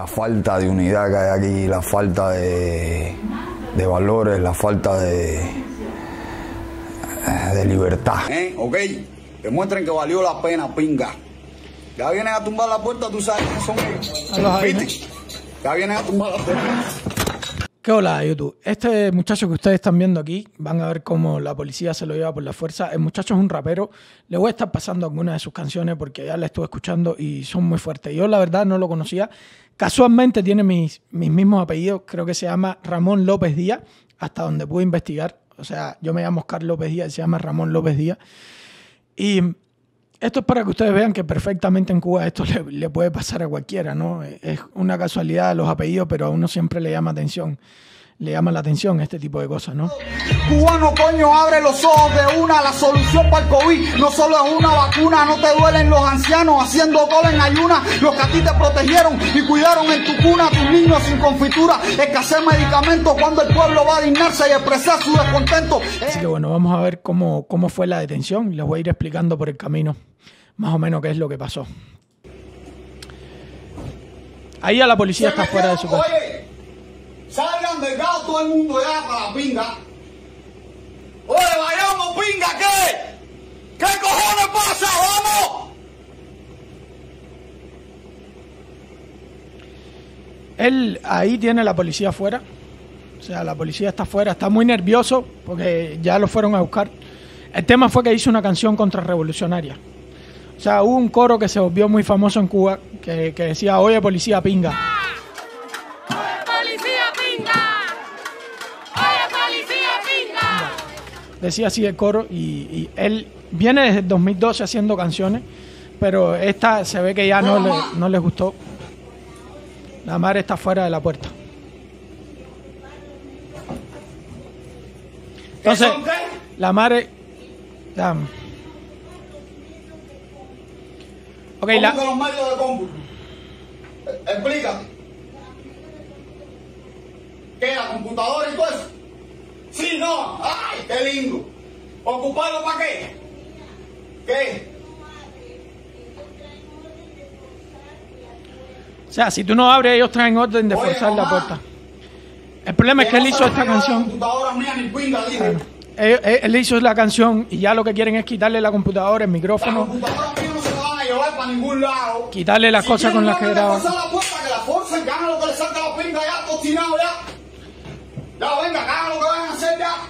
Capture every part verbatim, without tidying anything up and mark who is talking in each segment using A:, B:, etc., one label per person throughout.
A: la falta de unidad que hay aquí, la falta de, de valores, la falta de, de libertad.
B: ¿Eh? Ok, demuestren que valió la pena, pinga. Ya vienen a tumbar la puerta, tú sabes que son ellos. ¿Viste? Ya vienen a tumbar la puerta.
C: ¿Qué hola YouTube? Este muchacho que ustedes están viendo aquí, van a ver cómo la policía se lo lleva por la fuerza. El muchacho es un rapero. Le voy a estar pasando algunas de sus canciones porque ya la estuve escuchando y son muy fuertes. Yo la verdad no lo conocía. Casualmente tiene mis, mis mismos apellidos. Creo que se llama Ramón López Díaz, hasta donde pude investigar. O sea, yo me llamo Oscar López Díaz y se llama Ramón López Díaz. Y esto es para que ustedes vean que perfectamente en Cuba esto le, le puede pasar a cualquiera, ¿no? Es una casualidad los apellidos, pero a uno siempre le llama atención, le llama la atención este tipo de cosas, ¿no?
B: Cubano, coño, abre los ojos de una. La solución para el COVID no solo es una vacuna. No te duelen los ancianos haciendo cola en ayuna. Los que a ti te protegieron y cuidaron en tu cuna. Tus niños sin confitura. Escasez medicamentos cuando el pueblo va a dignarse y expresar su descontento.
C: Así que bueno, vamos a ver cómo, cómo fue la detención y les voy a ir explicando por el camino más o menos qué es lo que pasó. Ahí a la policía está fuera de su casa.
B: Oye, salgan del gato todo el mundo ya para la pinga. Oye, vayamos, pinga, ¿qué? ¿Qué cojones pasa? ¡Vamos!
C: Él ahí tiene la policía afuera. O sea, la policía está afuera, está muy nervioso porque ya lo fueron a buscar. El tema fue que hizo una canción contrarrevolucionaria. O sea, hubo un coro que se volvió muy famoso en Cuba que, que decía, oye, policía pinga.
D: Oye, policía pinga. Oye, policía pinga.
C: Decía así el coro y, y él viene desde el dos mil doce haciendo canciones, pero esta se ve que ya no le, no les gustó. La madre está fuera de la puerta. Entonces, la madre... Ya, ok,
B: ¿Cómo
C: la...
B: que los medios de cómputo? Explícate. ¿Qué? ¿La computadora y todo eso? Sí, no. ¡Ay, qué lindo! ¿Ocuparlo para qué? ¿Qué?
C: O sea, si tú no abres, ellos traen orden de
B: Oye,
C: forzar la
B: mamá,
C: puerta. El problema es que él hizo esta canción.
B: Computadora mía ni pinga, dije.
C: Claro. Él, él- él hizo la canción y ya lo que quieren es quitarle la computadora, el
B: La
C: micrófono,
B: computadora mía no se la van a llevar para ningún lado.
C: quitarle las
B: Si
C: cosas con
B: quieren
C: las que
B: orden de
C: graba.
B: forzar la puerta, que la forcen, que hagan lo que les salga la pinga ya, cocinado ya. Ya, venga, que hagan lo que vayan a hacer ya.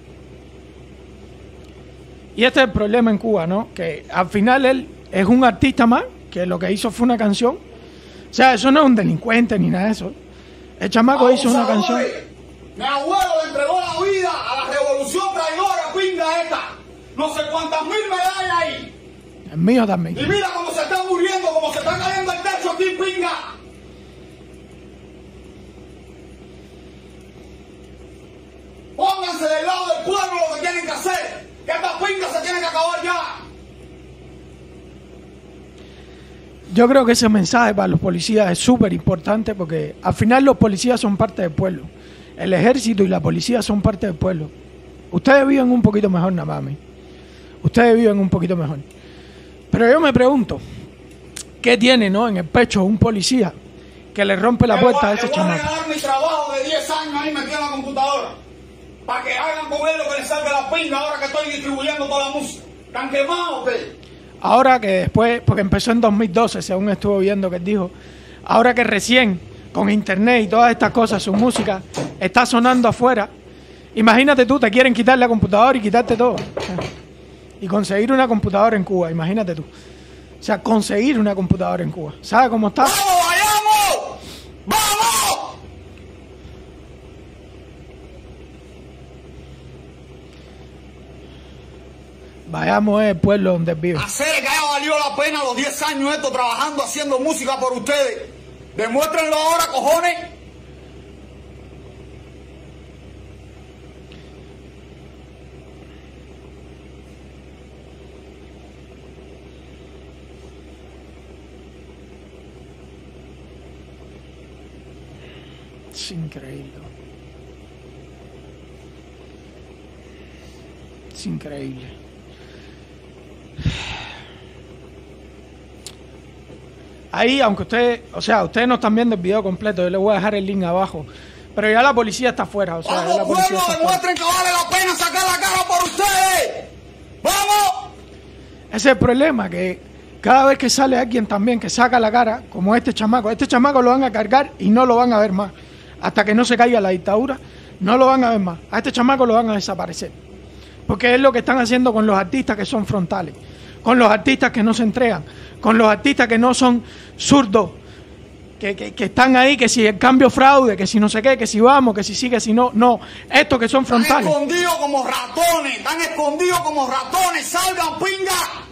C: Y este es el problema en Cuba, ¿no? Que al final él es un artista más, que lo que hizo fue una canción. O sea, eso no es un delincuente ni nada de eso. El chamaco hizo una canción.
B: Mi abuelo le entregó la vida a la revolución traidora, pinga esta. No sé cuántas mil medallas hay.
C: El mío también.
B: Y mira cómo se está muriendo, cómo se está cayendo el techo aquí, pinga. Pónganse del lado del pueblo lo que tienen que hacer. Que esta pinga se tiene que acabar ya.
C: Yo creo que ese mensaje para los policías es súper importante porque al final los policías son parte del pueblo. El ejército y la policía son parte del pueblo. Ustedes viven un poquito mejor, nada más. Ustedes viven un poquito mejor. Pero yo me pregunto, ¿qué tiene, no, en el pecho un policía que le rompe la puerta a ese
B: chamaco? Voy a
C: chamaco?
B: regalar mi trabajo de diez años ahí metido en la computadora. Para que hagan con él lo que les salga la pinga ahora que estoy distribuyendo toda la música. ¿Están quemados ustedes?
C: Ahora que después, porque empezó en dos mil doce, según estuvo viendo que él dijo, ahora que recién, con internet y todas estas cosas, su música está sonando afuera, imagínate tú, te quieren quitar la computadora y quitarte todo. Y conseguir una computadora en Cuba, imagínate tú. O sea, conseguir una computadora en Cuba. ¿Sabes cómo está?
B: ¡Vamos, vayamos! ¡Vamos!
C: Vayamos al pueblo donde él vive.
B: Hacer que haya valido la pena los diez años estos trabajando, haciendo música por ustedes. Demuéstrenlo ahora, cojones.
C: Es increíble. Es increíble. Ahí, aunque ustedes, o sea, ustedes no están viendo el video completo, yo les voy a dejar el link abajo. Pero ya la policía está afuera, o sea, ya la
B: ¡Vamos,
C: policía
B: pueblo!
C: está afuera.
B: ¡Demuestren que vale la pena sacar la cara por ustedes! ¡Vamos!
C: Ese es el problema, que cada vez que sale alguien también que saca la cara, como este chamaco, este chamaco lo van a cargar y no lo van a ver más. Hasta que no se caiga la dictadura, no lo van a ver más. A este chamaco lo van a desaparecer. Porque es lo que están haciendo con los artistas que son frontales, con los artistas que no se entregan, con los artistas que no son zurdos, que, que, que están ahí, que si el cambio fraude, que si no sé qué, que si vamos, que si sí, que si no. No, estos que son frontales.
B: Están escondidos como ratones, están escondidos como ratones, salgan, pinga.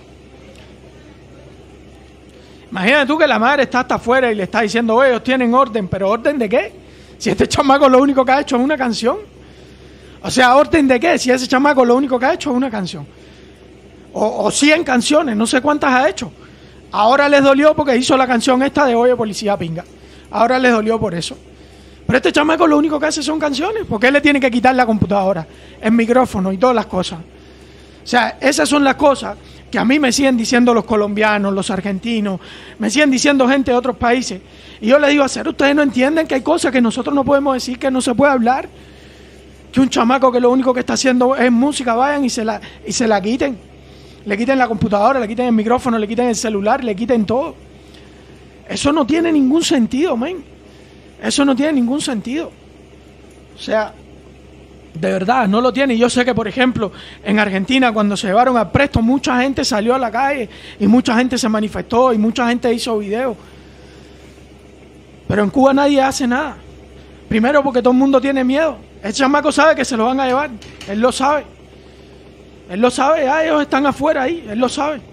C: Imagínate tú que la madre está hasta afuera y le está diciendo, oye, ellos tienen orden, pero ¿orden de qué? Si este chamaco lo único que ha hecho es una canción. O sea, ¿orden de qué? Si ese chamaco lo único que ha hecho es una canción. O, o cien canciones, no sé cuántas ha hecho. Ahora les dolió porque hizo la canción esta de Oye Policía Pinga. Ahora les dolió por eso. Pero este chamaco lo único que hace son canciones. ¿Por qué le tiene que quitar la computadora, el micrófono y todas las cosas? O sea, esas son las cosas que a mí me siguen diciendo los colombianos, los argentinos, me siguen diciendo gente de otros países. Y yo les digo, hacer, ustedes no entienden que hay cosas que nosotros no podemos decir, que no se puede hablar. Que un chamaco que lo único que está haciendo es música, vayan y se la, y se la quiten. Le quiten la computadora, le quiten el micrófono, le quiten el celular, le quiten todo. Eso no tiene ningún sentido, men. Eso no tiene ningún sentido. O sea, de verdad, no lo tiene. Y yo sé que, por ejemplo, en Argentina, cuando se llevaron al presto, mucha gente salió a la calle y mucha gente se manifestó y mucha gente hizo videos. Pero en Cuba nadie hace nada. Primero porque todo el mundo tiene miedo. El chamaco sabe que se lo van a llevar. Él lo sabe. Él lo sabe. Ya ellos están afuera ahí. Él lo sabe.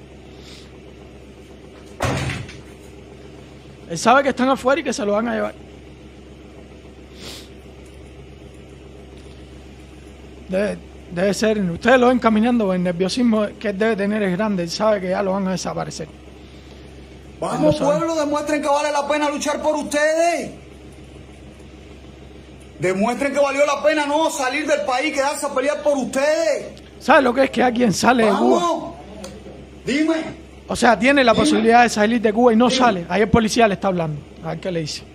C: Él sabe que están afuera y que se lo van a llevar. Debe, debe ser, ustedes lo ven caminando, el nerviosismo que él debe tener es grande, él sabe que ya lo van a desaparecer.
B: Vamos, pueblo, demuestren que vale la pena luchar por ustedes. Demuestren que valió la pena no salir del país, quedarse a pelear por ustedes.
C: ¿Sabes lo que es que alguien sale de Cuba?
B: Vamos, dime.
C: O sea, tiene la
B: Dime.
C: posibilidad de salir de Cuba y no
B: Dime.
C: sale. Ahí el policía le está hablando. A ver qué le dice.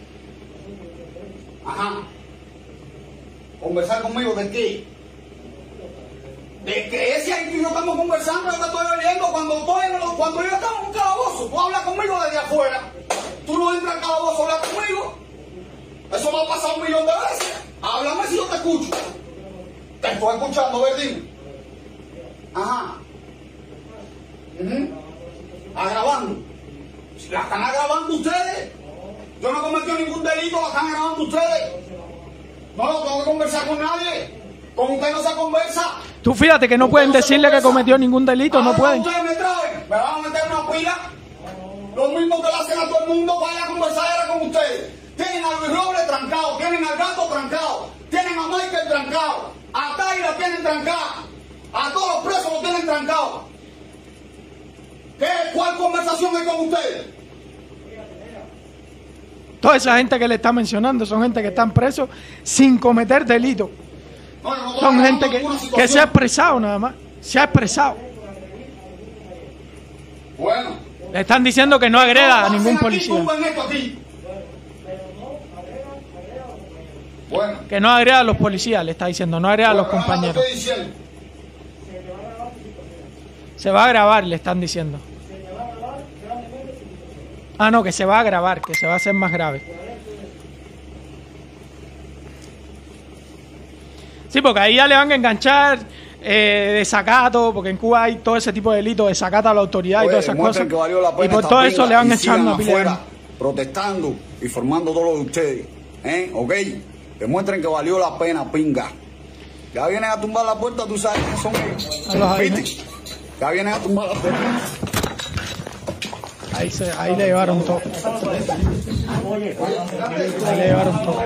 B: Ajá. ¿Conversar conmigo de qué? De que ese ahí que yo estamos conversando, yo te estoy oyendo cuando, estoy en los- cuando yo estaba en un calabozo. Tú hablas conmigo desde afuera. Tú no entras al calabozo a hablar conmigo. Eso me ha pasado un millón de veces. Háblame si yo te escucho. Te estoy escuchando, ver, dime. Ajá. Ujú. Agravando. ¿La están agravando ustedes? Yo no he cometido ningún delito, la están agravando ustedes. No, no tengo que conversar con nadie. Con usted no se conversa.
C: Tú fíjate que no
B: Usted
C: pueden
B: se
C: decirle que
B: conversa.
C: cometió ningún delito, no
B: Ahora
C: pueden.
B: ustedes me traen, me van a meter una pila. Lo mismo que le hacen a todo el mundo, vaya a conversar ahora con ustedes. Tienen a Luis Robles trancado, tienen al Gato trancado, tienen a Michael trancado, a Taira tienen trancado, a todos los presos los tienen trancados. ¿Qué? ¿Cuál conversación hay con ustedes?
C: Toda esa gente que le está mencionando son gente que están presos sin cometer delito.
B: No, yo no estoy
C: Son
B: hablando
C: gente
B: de
C: que,
B: ninguna
C: que
B: situación.
C: se ha expresado nada más. Se ha expresado.
B: Bueno.
C: Le están diciendo que no agreda a
B: No,
C: ningún
B: aquí,
C: policía.
B: tumben esto aquí. Bueno.
C: Que no agreda a los policías, le está diciendo. No agreda a los
B: Bueno, nada más te
C: compañeros.
B: estoy diciendo.
C: Se va a grabar, le están diciendo. Ah, no, que se va a grabar, que se va a hacer más grave. Sí, porque ahí ya le van a enganchar eh, desacato, porque en Cuba hay todo ese tipo de delitos, desacato a la autoridad y
B: Oye,
C: todas esas
B: demuestren
C: cosas.
B: que valió la pena
C: Y por
B: esta
C: todo eso
B: pinga
C: le van a
B: y
C: echar
B: sigan
C: una pila de
B: afuera
C: gente.
B: protestando y formando todo lo de ustedes. ¿Eh? ¿Ok? Demuestren que valió la pena, pinga. Ya vienen a tumbar la puerta, tú sabes quiénes son ellos.
C: A los ahí,
B: ¿Viste? Ya vienen a tumbar la puerta.
C: Ahí, se, ahí le llevaron todo. Ahí le llevaron todo.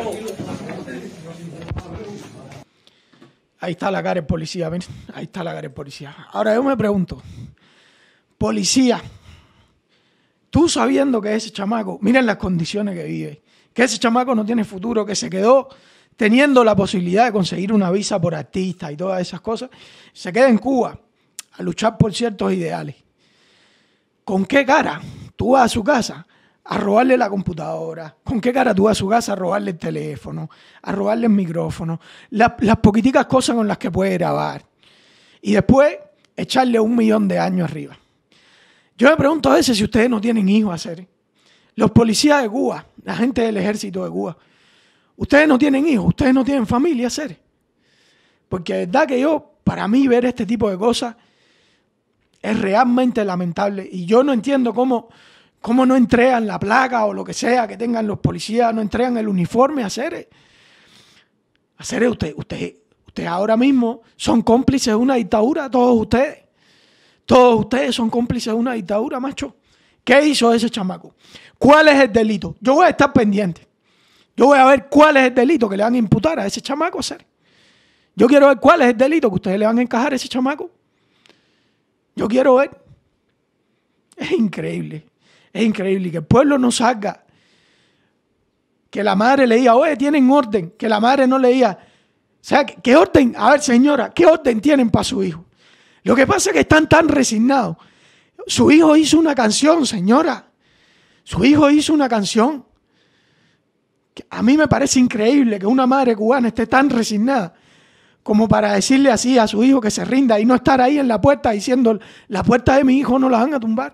C: Ahí está la cara del policía, ven. Ahí está la cara del policía. Ahora yo me pregunto, policía, tú sabiendo que ese chamaco, miren las condiciones que vive, que ese chamaco no tiene futuro, que se quedó teniendo la posibilidad de conseguir una visa por artista y todas esas cosas, se queda en Cuba a luchar por ciertos ideales. ¿Con qué cara tú vas a su casa a robarle la computadora. ¿Con qué cara tú vas a su casa a robarle el teléfono, a robarle el micrófono, la, las poquiticas cosas con las que puede grabar? Y después echarle un millón de años arriba. Yo me pregunto a veces si ustedes no tienen hijos a hacer. Los policías de Cuba, la gente del ejército de Cuba, ustedes no tienen hijos, ustedes no tienen familia a hacer. Porque de verdad que yo, para mí, ver este tipo de cosas es realmente lamentable. Y yo no entiendo cómo, cómo no entregan la placa o lo que sea que tengan los policías, no entregan el uniforme a hacer. A hacer usted, usted, usted ahora mismo son cómplices de una dictadura, todos ustedes. Todos ustedes son cómplices de una dictadura, macho. ¿Qué hizo ese chamaco? ¿Cuál es el delito? Yo voy a estar pendiente. Yo voy a ver cuál es el delito que le van a imputar a ese chamaco a hacer. Yo quiero ver cuál es el delito que ustedes le van a encajar a ese chamaco. Yo quiero ver. Es increíble. Es increíble que el pueblo no salga. Que la madre le diga, oye, tienen orden. Que la madre no le diga, o sea, ¿qué orden? A ver, señora, ¿qué orden tienen para su hijo? Lo que pasa es que están tan resignados. Su hijo hizo una canción, señora. Su hijo hizo una canción. A mí me parece increíble que una madre cubana esté tan resignada como para decirle así a su hijo que se rinda y no estar ahí en la puerta diciendo, la puerta de mi hijo no la van a tumbar.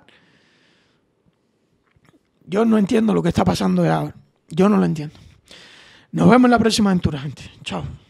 C: Yo no entiendo lo que está pasando de ahora. Yo no lo entiendo. Nos vemos en la próxima aventura, gente. Chao.